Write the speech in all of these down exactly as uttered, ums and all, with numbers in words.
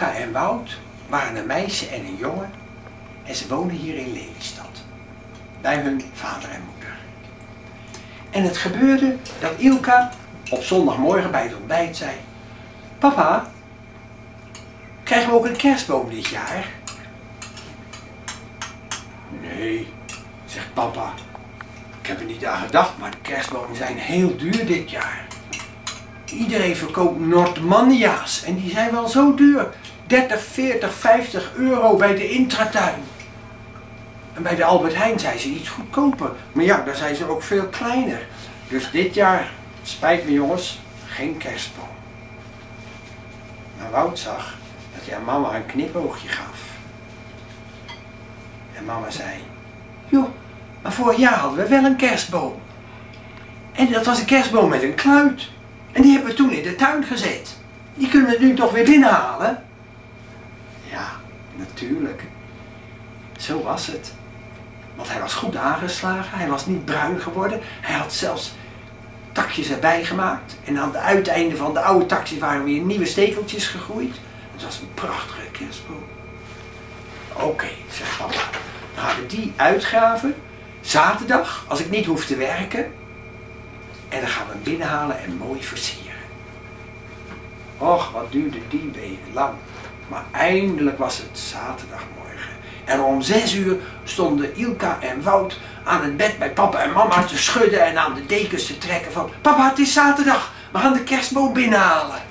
Ilka en Wout waren een meisje en een jongen en ze woonden hier in Lelystad, bij hun vader en moeder. En het gebeurde dat Ilka op zondagmorgen bij het ontbijt zei: papa, krijgen we ook een kerstboom dit jaar? Nee, zegt papa, ik heb er niet aan gedacht, maar de kerstbomen zijn heel duur dit jaar. Iedereen verkoopt Noordmannia's en die zijn wel zo duur. dertig, veertig, vijftig euro bij de Intratuin. En bij de Albert Heijn zijn ze iets goedkoper. Maar ja, daar zijn ze ook veel kleiner. Dus dit jaar, spijt me jongens, geen kerstboom. Maar Wout zag dat hij aan mama een knipoogje gaf. En mama zei: joh, maar vorig jaar hadden we wel een kerstboom. En dat was een kerstboom met een kluit. En die hebben we toen in de tuin gezet. Die kunnen we nu toch weer binnenhalen? Ja, natuurlijk. Zo was het. Want hij was goed aangeslagen, hij was niet bruin geworden. Hij had zelfs takjes erbij gemaakt. En aan het uiteinde van de oude takjes waren weer nieuwe stekeltjes gegroeid. Het was een prachtige kerstboom. Oké, okay, zegt papa. Dan gaan we die uitgraven. Zaterdag, als ik niet hoef te werken. En dan gaan we hem binnenhalen en mooi versieren. Och, wat duurde die week lang. Maar eindelijk was het zaterdagmorgen. En om zes uur stonden Ilka en Wout aan het bed bij papa en mama te schudden en aan de dekens te trekken van: papa, het is zaterdag, we gaan de kerstboom binnenhalen.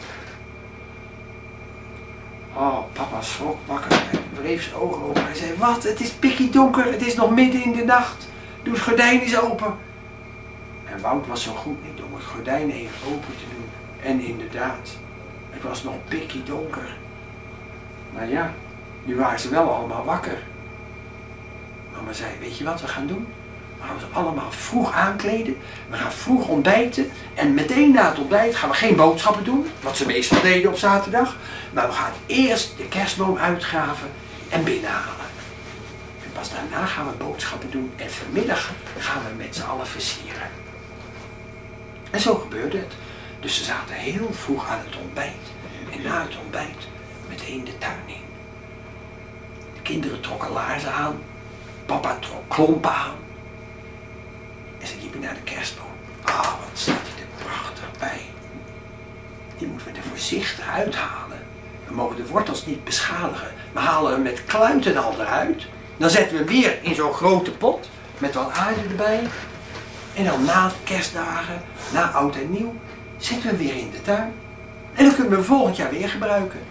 Oh, papa schrok wakker en wreef zijn ogen open. Hij zei: wat, het is pikkiedonker, het is nog midden in de nacht. Doe het gordijn eens open. En Wout was zo goed niet om het gordijn even open te doen. En inderdaad, het was nog pikkiedonker. Maar ja, nu waren ze wel allemaal wakker. Mama zei: weet je wat we gaan doen? We gaan ons allemaal vroeg aankleden. We gaan vroeg ontbijten. En meteen na het ontbijt gaan we geen boodschappen doen. Wat ze meestal deden op zaterdag. Maar we gaan eerst de kerstboom uitgraven en binnenhalen. En pas daarna gaan we boodschappen doen. En vanmiddag gaan we met z'n allen versieren. En zo gebeurde het. Dus ze zaten heel vroeg aan het ontbijt. En na het ontbijt meteen de tuin in. De kinderen trokken laarzen aan. Papa trok klompen aan. En ze liepen naar de kerstboom. Ah, wat staat hij er prachtig bij. Die moeten we er voorzichtig uithalen. We mogen de wortels niet beschadigen. We halen hem met kluiten al eruit. Dan zetten we hem weer in zo'n grote pot. Met wat aarde erbij. En dan na kerstdagen, na oud en nieuw, zetten we hem weer in de tuin. En dan kunnen we hem volgend jaar weer gebruiken.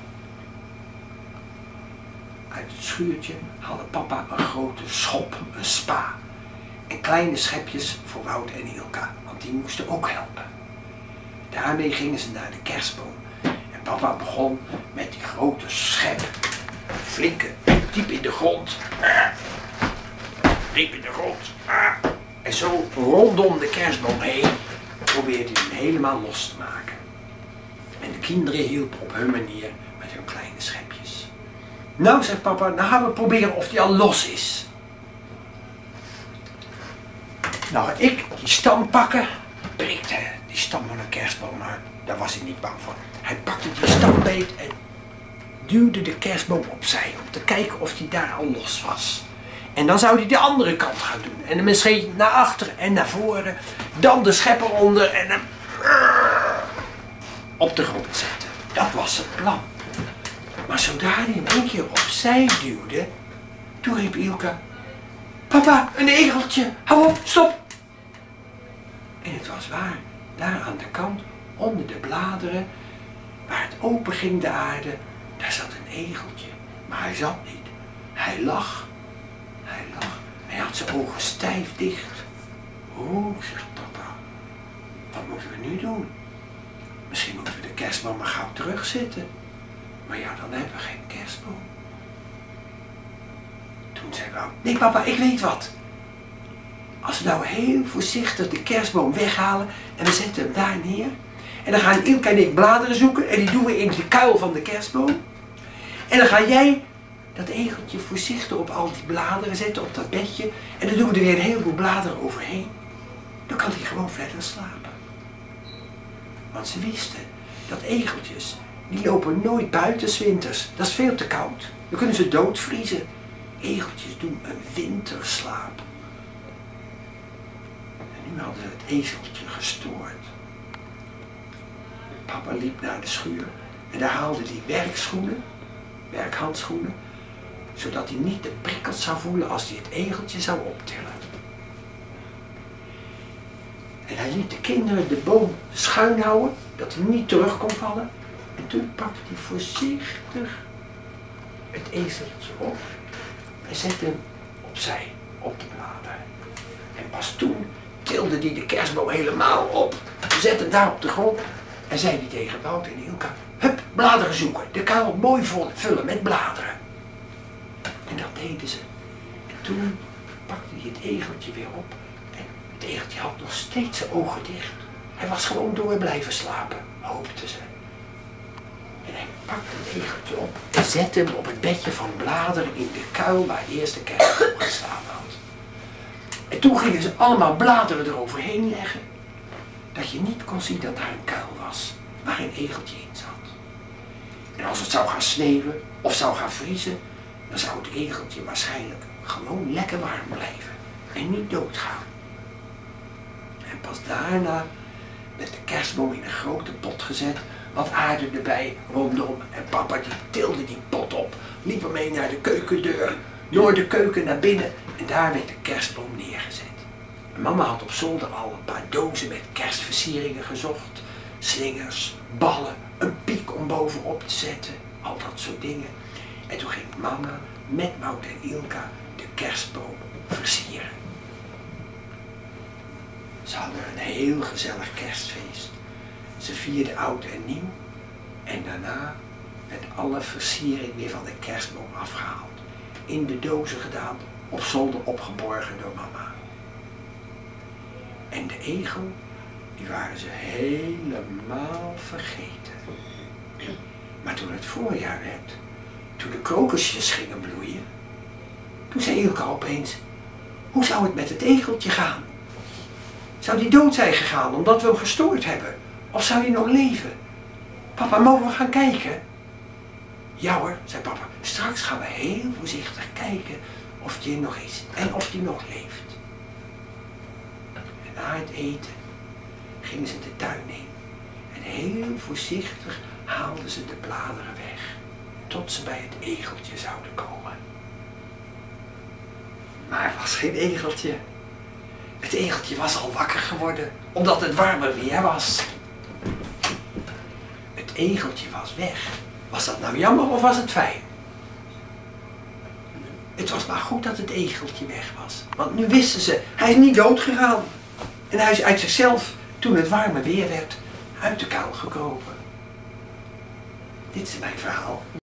Uit het schuurtje haalde papa een grote schop, een spa. En kleine schepjes voor Wout en Ilka, want die moesten ook helpen. Daarmee gingen ze naar de kerstboom. En papa begon met die grote schep. Flinke, diep in de grond. Diep in de grond. En zo rondom de kerstboom heen probeerde hij hem helemaal los te maken. En de kinderen hielpen op hun manier met hun kleine schepjes. Nou, zegt papa, nou gaan we proberen of die al los is. Nou ga ik die stam pakken. Prikte die stam van een kerstboom uit. Daar was hij niet bang voor. Hij pakte die stam beet en duwde de kerstboom opzij om te kijken of die daar al los was. En dan zou hij de andere kant gaan doen. En hem misschien naar achteren en naar voren. Dan de schep eronder en hem op de grond zetten. Dat was het plan. Maar zodra hij hem een keer opzij duwde, toen riep Ilka: papa, een egeltje, hou op, stop! En het was waar, daar aan de kant, onder de bladeren, waar het open ging de aarde, daar zat een egeltje. Maar hij zat niet, hij lag. Hij lag, hij had zijn ogen stijf dicht. Oh, zegt papa, wat moeten we nu doen? Misschien moeten we de kerstboom maar gauw terugzetten. Maar ja, dan hebben we geen kerstboom. Toen zei Wout: nee papa, ik weet wat. Als we nou heel voorzichtig de kerstboom weghalen en we zetten hem daar neer. En dan gaan Ilka en ik bladeren zoeken en die doen we in de kuil van de kerstboom. En dan ga jij dat egeltje voorzichtig op al die bladeren zetten, op dat bedje. En dan doen we er weer een heleboel bladeren overheen. Dan kan hij gewoon verder slapen. Want ze wisten dat egeltjes, die lopen nooit buiten 's winters. Dat is veel te koud. Dan kunnen ze doodvriezen. Egeltjes doen een winterslaap. En nu hadden ze het ezeltje gestoord. Papa liep naar de schuur en daar haalde hij werkschoenen, werkhandschoenen, zodat hij niet de prikkels zou voelen als hij het egeltje zou optillen. En hij liet de kinderen de boom schuin houden, dat hij niet terug kon vallen. En toen pakte hij voorzichtig het ezeltje op en zette hem opzij, op de bladeren. En pas toen tilde hij de kerstboom helemaal op, zette hem daar op de grond en zei hij tegen Wouter en Ilka: hup, bladeren zoeken, de kuil mooi vullen met bladeren. En dat deden ze. En toen pakte hij het egeltje weer op en het egeltje had nog steeds zijn ogen dicht. Hij was gewoon door blijven slapen, hoopten ze. En hij pakte het egeltje op en zette hem op het bedje van bladeren in de kuil waar eerst de kerstboom gestaan had. En toen gingen ze allemaal bladeren eroverheen leggen, dat je niet kon zien dat daar een kuil was, waar een egeltje in zat. En als het zou gaan sneeuwen of zou gaan vriezen, dan zou het egeltje waarschijnlijk gewoon lekker warm blijven en niet doodgaan. En pas daarna werd de kerstboom in een grote pot gezet, wat aarde erbij rondom. En papa die tilde die pot op, liep ermee naar de keukendeur, door de keuken naar binnen en daar werd de kerstboom neergezet. En mama had op zolder al een paar dozen met kerstversieringen gezocht, slingers, ballen, een piek om bovenop te zetten, al dat soort dingen. En toen ging mama met Wout en Ilka de kerstboom versieren. Ze hadden een heel gezellig kerstfeest. Ze vierden oud en nieuw en daarna werd alle versiering weer van de kerstboom afgehaald. In de dozen gedaan, op zolder opgeborgen door mama. En de egel, die waren ze helemaal vergeten. Maar toen het voorjaar werd, toen de krokusjes gingen bloeien, toen zei Ilka opeens: hoe zou het met het egeltje gaan? Zou die dood zijn gegaan omdat we hem gestoord hebben? Of zou hij nog leven? Papa, mogen we gaan kijken? Ja hoor, zei papa, straks gaan we heel voorzichtig kijken of hij nog is en of hij nog leeft. En na het eten gingen ze de tuin in en heel voorzichtig haalden ze de bladeren weg, tot ze bij het egeltje zouden komen. Maar er was geen egeltje. Het egeltje was al wakker geworden, omdat het warmer weer was. Het egeltje was weg. Was dat nou jammer of was het fijn? Het was maar goed dat het egeltje weg was. Want nu wisten ze, hij is niet dood gegaan. En hij is uit zichzelf, toen het warmer weer werd, uit de kuil gekropen. Dit is mijn verhaal.